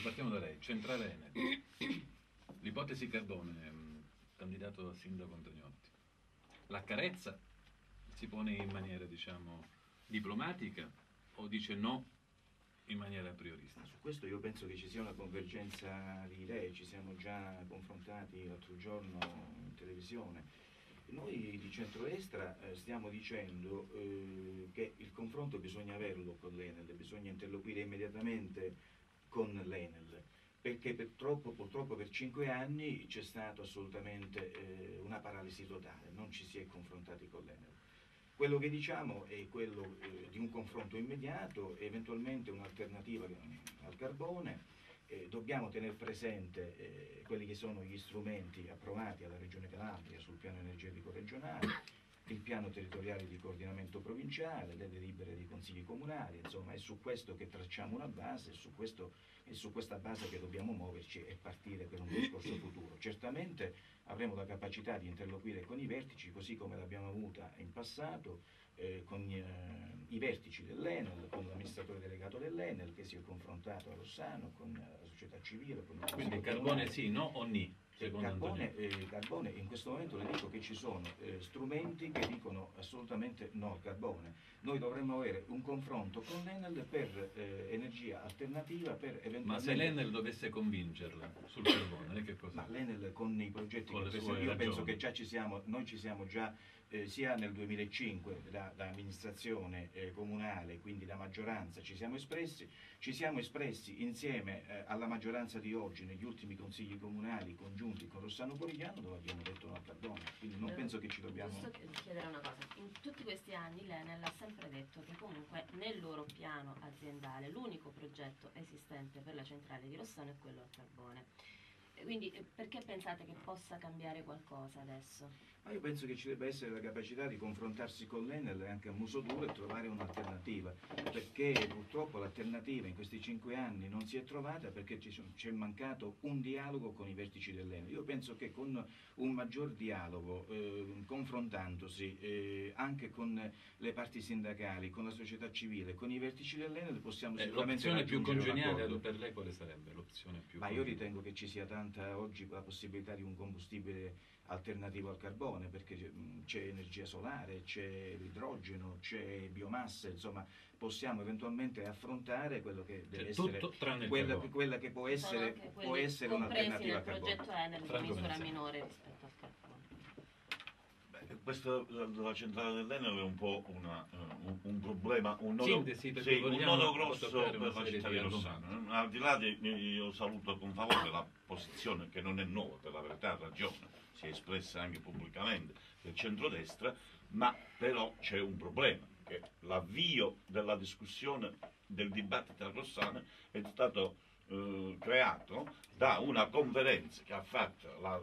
partiamo da lei, centrale Enel, l'ipotesi Carbone, candidato a sindaco Antoniotti, l'accarezza si pone in maniera, diciamo, diplomatica o dice no in maniera prioristica? Su questo io penso che ci sia una convergenza di idee, ci siamo già confrontati l'altro giorno in televisione. Noi di centrodestra stiamo dicendo che il confronto bisogna averlo con l'Enel, bisogna interloquire immediatamente con l'Enel, perché purtroppo per 5 anni c'è stata assolutamente una paralisi totale, non ci si è confrontati con l'Enel. Quello che diciamo è quello di un confronto immediato, eventualmente un'alternativa al carbone. Dobbiamo tenere presente quelli che sono gli strumenti approvati alla Regione Calabria sul piano energetico regionale, il piano territoriale di coordinamento provinciale, le delibere dei consigli comunali, insomma è su questo che tracciamo una base, è su questa base che dobbiamo muoverci e partire per un discorso futuro. Certamente avremo la capacità di interloquire con i vertici, così come l'abbiamo avuta in passato, con i vertici dell'Enel, con l'amministratore delegato dell'Enel che si è confrontato a Rossano, con la società civile. Con il Quindi carbone sì, no o ni? Carbone, in questo momento le dico che ci sono strumenti che dicono assolutamente no al carbone. Noi dovremmo avere un confronto con l'Enel per energia alternativa, per eventualmente... Ma se l'Enel dovesse convincerla sul carbone, che cosa? Ma l'Enel con i progetti con che presenta, io penso che già noi ci siamo già sia nel 2005 da amministrazione comunale, quindi da maggioranza ci siamo espressi insieme alla maggioranza di oggi negli ultimi consigli comunali congiunti con Rossano Porigliano, dove abbiamo detto no al carbone, quindi non penso che ci dobbiamo... Giusto chiedere una cosa, in tutti questi anni l'Enel ha sempre detto che comunque nel loro piano aziendale l'unico progetto esistente per la centrale di Rossano è quello al carbone. Quindi perché pensate che possa cambiare qualcosa adesso? Ma io penso che ci debba essere la capacità di confrontarsi con l'Enel anche a muso duro e trovare un'alternativa, perché purtroppo l'alternativa in questi 5 anni non si è trovata perché c'è mancato un dialogo con i vertici dell'Enel. Io penso che con un maggior dialogo, confrontandosi anche con le parti sindacali, con la società civile, con i vertici dell'Enel possiamo sicuramente l'opzione più raggiungere un congeniale accordo. per lei quale sarebbe l'opzione più Ma io ritengo che ci sia tanta oggi la possibilità di un combustibile alternativo al carbone, perché c'è energia solare, c'è l'idrogeno, c'è biomassa, insomma possiamo eventualmente affrontare quello che deve essere quella che può essere un'alternativa al carbone. Il progetto Enel di misura minore rispetto al carbone. Questo della centrale dell'Enel è un po' un problema, un nodo grosso per la città di Rossano. Al di là io saluto con favore la posizione che non è nuova, per la verità ha ragione, si è espressa anche pubblicamente del centrodestra, ma però c'è un problema, che l'avvio della discussione del dibattito a Rossano è stato creato da una conferenza che ha fatto la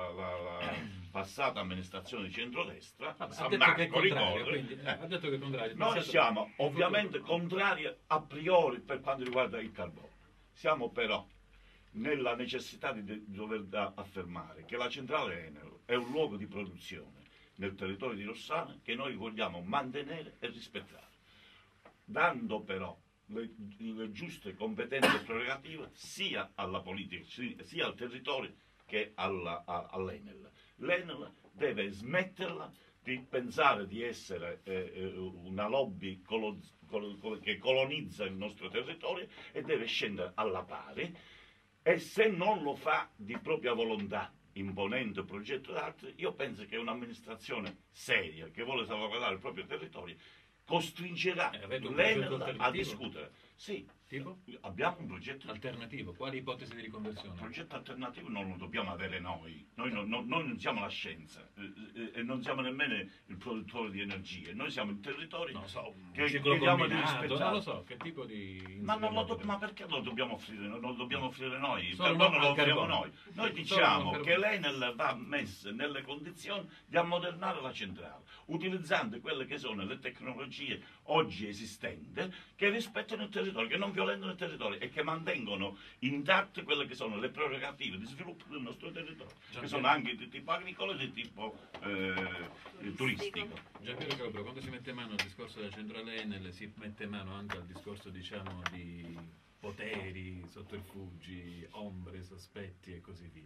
passata amministrazione di centrodestra, San Marco, ricordo. Ha detto che è contrario. Noi siamo ovviamente contrari a priori per quanto riguarda il carbone, siamo però nella necessità di dover affermare che la centrale Enel è un luogo di produzione nel territorio di Rossano che noi vogliamo mantenere e rispettare, dando però le giuste competenze e prerogative sia alla politica, sia al territorio che all'Enel. L'Enel deve smetterla di pensare di essere una lobby che colonizza il nostro territorio e deve scendere alla pari, e se non lo fa di propria volontà, imponendo il progetto d'arte, io penso che un'amministrazione seria che vuole salvaguardare il proprio territorio costringerà l'Enel a discutere. Sì, tipo? Abbiamo un progetto alternativo. Quali ipotesi di riconversione? Il progetto alternativo non lo dobbiamo avere noi. Noi non siamo la scienza e non siamo nemmeno il produttore di energie. Noi siamo il territorio che chiediamo di rispettare. Non lo so, che tipo di... Ma perché lo dobbiamo offrire? Non lo dobbiamo offrire noi. Il Solo carbone lo offriamo noi. Noi diciamo che l'Enel va messa nelle condizioni di ammodernare la centrale, utilizzando quelle che sono le tecnologie oggi esistenti che rispettano il territorio territorio, che non violentano il territorio e che mantengono intatte quelle che sono le prerogative di sviluppo del nostro territorio, che sono anche di tipo agricolo e di tipo turistico. Giampiero Calabro, quando si mette mano al discorso della centrale Enel, si mette mano anche al discorso, diciamo, di poteri, sotterfugi, ombre, sospetti e così via.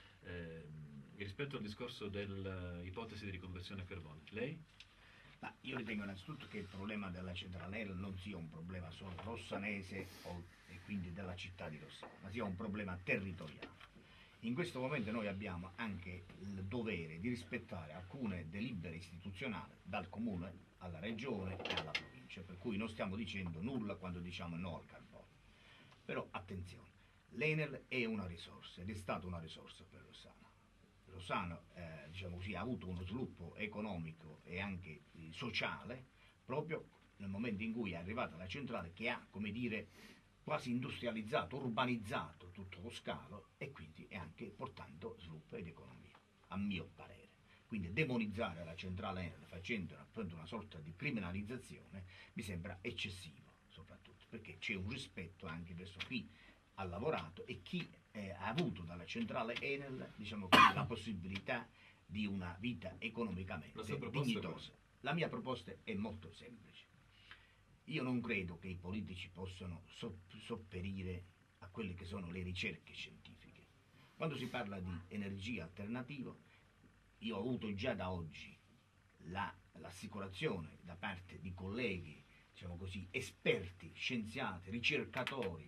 Rispetto al discorso dell'ipotesi di riconversione a carbone, lei? Ma io ritengo innanzitutto che il problema della centrale Enel non sia un problema solo rossanese e quindi della città di Rossano, ma sia un problema territoriale. In questo momento noi abbiamo anche il dovere di rispettare alcune delibere istituzionali dal comune alla regione e alla provincia, per cui non stiamo dicendo nulla quando diciamo no al carbone. Però attenzione, l'Enel è una risorsa ed è stata una risorsa per Rossano. Rossano diciamo così, ha avuto uno sviluppo economico e anche sociale proprio nel momento in cui è arrivata la centrale che ha, come dire, quasi industrializzato, urbanizzato tutto lo scalo e quindi è anche portando sviluppo ed economia, a mio parere. Quindi demonizzare la centrale Enel facendo appunto una sorta di criminalizzazione mi sembra eccessivo, soprattutto perché c'è un rispetto anche verso chi ha lavorato e chi ha avuto dalla centrale Enel, diciamo così, la possibilità di una vita economicamente dignitosa. La mia proposta è molto semplice. Io non credo che i politici possano sopperire a quelle che sono le ricerche scientifiche. Quando si parla di energia alternativa, io ho avuto già da oggi l'assicurazione da parte di colleghi, diciamo così, esperti, scienziati, ricercatori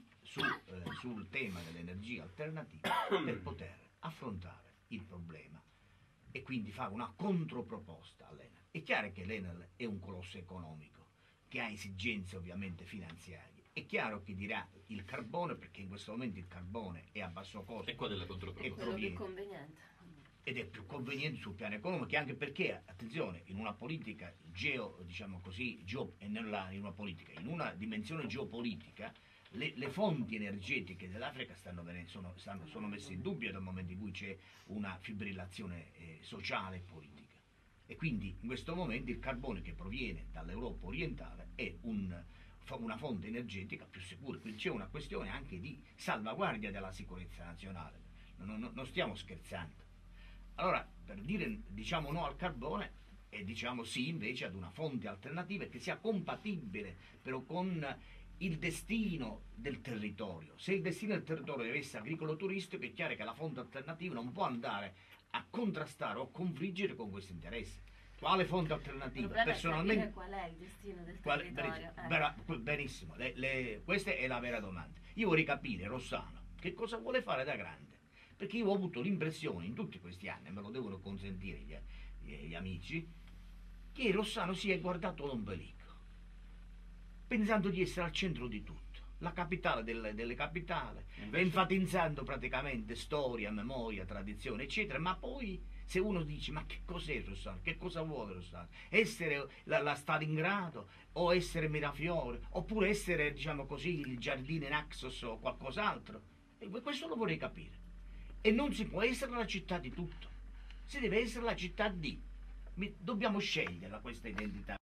sul tema dell'energia alternativa per poter affrontare il problema e quindi fare una controproposta all'Enel. È chiaro che l'Enel è un colosso economico che ha esigenze ovviamente finanziarie. È chiaro che dirà il carbone, perché in questo momento il carbone è a basso costo. E qual è la controproposta? Quello più conveniente. Ed è più conveniente sul piano economico, anche perché, attenzione, in una politica diciamo così, in una dimensione geopolitica, le fonti energetiche dell'Africa sono messe in dubbio dal momento in cui c'è una fibrillazione sociale e politica. E quindi in questo momento il carbone che proviene dall'Europa orientale è una fonte energetica più sicura, quindi c'è una questione anche di salvaguardia della sicurezza nazionale, non stiamo scherzando. Allora, per dire diciamo no al carbone e diciamo sì invece ad una fonte alternativa che sia compatibile però con il destino del territorio. Se il destino del territorio deve essere agricolo-turistico, è chiaro che la fonte alternativa non può andare a contrastare o confliggere con questo interesse. Quale fonte alternativa? Personalmente, qual è il destino del territorio? Benissimo, questa è la vera domanda. Io vorrei capire Rossano che cosa vuole fare da grande, perché io ho avuto l'impressione in tutti questi anni, me lo devono consentire gli amici, che Rossano si è guardato l'ombelico, pensando di essere al centro di tutto, la capitale delle capitali, enfatizzando praticamente storia, memoria, tradizione, eccetera, ma poi se uno dice ma che cos'è Rossano, che cosa vuole Rossano, essere la Stalingrado o essere Mirafiore, oppure essere diciamo così il giardino Naxos o qualcos'altro, e questo lo vorrei capire. E non si può essere la città di tutto, si deve essere la città di, dobbiamo sceglierla questa identità.